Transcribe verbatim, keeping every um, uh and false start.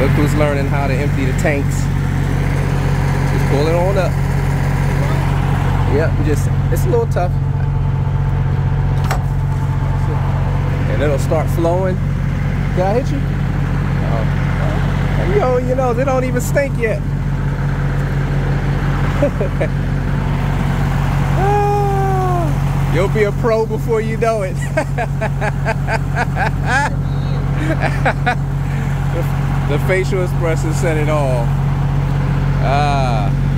Look who's learning how to empty the tanks. Just pull it on up. Yep, just, it's a little tough. And it'll start flowing. Did I hit you? Oh. Yo, you know, they don't even stink yet. Oh, you'll be a pro before you know it. the, the facial expression said it all. Ah.